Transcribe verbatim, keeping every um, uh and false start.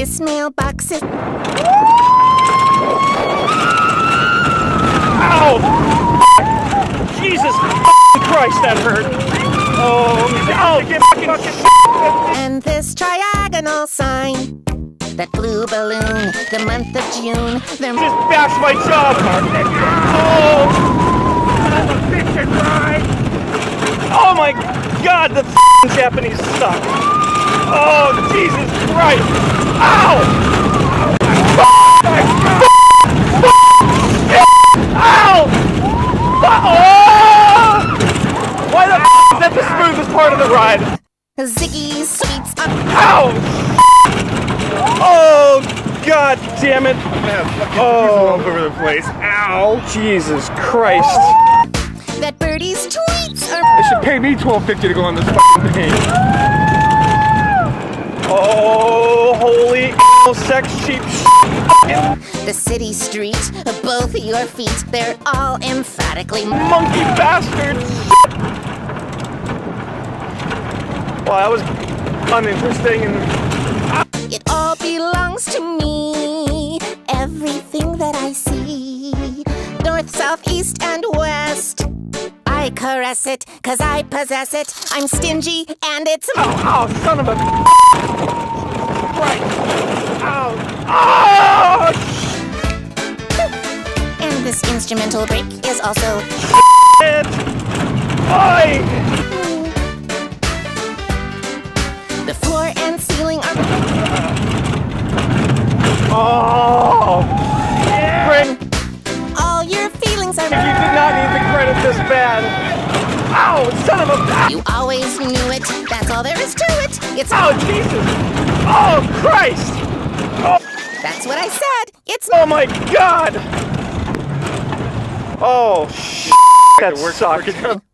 This mailbox is... Ow! Jesus Christ, that hurt! Oh, oh, get fucking... And this triagonal sign, that blue balloon, the month of June, the... Just bash my job! Oh! Oh my God, the Japanese suck! Oh, Jesus Christ! Ow! Ow! Oh! Why the f is that the smoothest part of the ride? Ziggy Sweets up. Ow! Oh, God damn it! Oh, all over the place. Ow! Jesus Christ! That birdie's tweets are... They should pay me twelve fifty to go on this f***ing thing. Oh, holy sex cheap sh**. The city street, both your feet, they're all emphatically... Monkey bastards! Well, that was uninteresting and... It all belongs to me, everything that I see. North, south, east, and west. I caress it, cause I possess it. I'm stingy, and it's... Ow, ow, son of a... Right. Ow. Oh! And this instrumental break is also... Shit! Oi! The floor and ceiling are... Oh! Yeah. All your feelings are... You did not need to credit this bad. Ow, son of a... You always knew it. That's all there is to it. It's... Oh, Jesus! Oh, Christ! Oh, That's what I said. It's... oh my God! Oh, sh**. That sucked.